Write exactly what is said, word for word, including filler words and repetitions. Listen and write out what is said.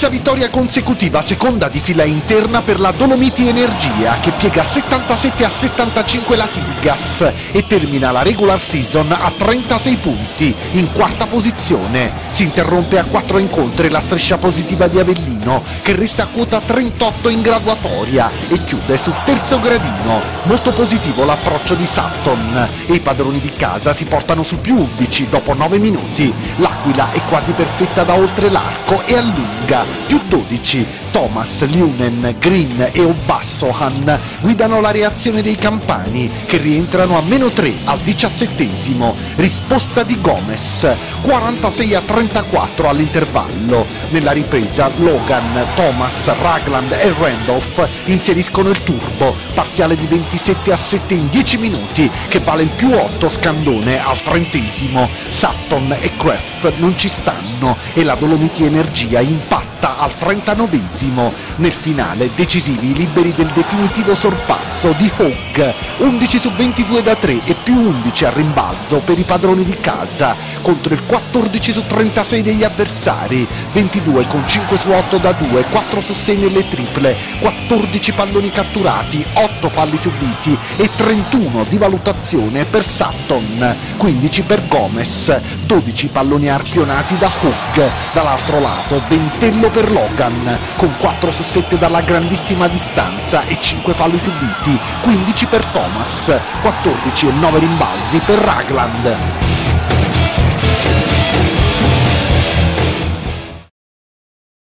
Terza vittoria consecutiva, seconda di fila interna per la Dolomiti Energia, che piega settantasette a settantacinque la Siligas e termina la regular season a trentasei punti, in quarta posizione. Si interrompe a quattro incontri la striscia positiva di Avellino, che resta a quota trentotto in graduatoria e chiude sul terzo gradino. Molto positivo l'approccio di Sutton e i padroni di casa si portano su più undici dopo nove minuti. L'Aquila è quasi perfetta da oltre l'arco e allunga. Più dodici, Thomas, Lunen, Green e Obassohan guidano la reazione dei campani, che rientrano a meno tre al diciassettesimo. Risposta di Gomez, quarantasei a trentaquattro all'intervallo. Nella ripresa Logan, Thomas, Ragland e Randolph inseriscono il turbo, parziale di ventisette a sette in dieci minuti, che vale il più otto scandone al trentesimo. Sutton e Kraft non ci stanno e la Dolomiti Energia impatta al trentanovesimo. Nel finale decisivi i liberi del definitivo sorpasso di Hogg, undici su ventidue da tre e più undici a rimbalzo per i padroni di casa, contro il quattordici su trentasei degli avversari, ventidue con cinque su otto da due, quattro su sei nelle triple, quattordici palloni catturati, otto falli subiti e trentuno di valutazione per Sutton, quindici per Gomez, dodici palloni arpionati da Hogg. Dall'altro lato ventello per Logan, con quattro su sette dalla grandissima distanza e cinque falli subiti, quindici per Thomas, quattordici e nove rimbalzi per Ragland.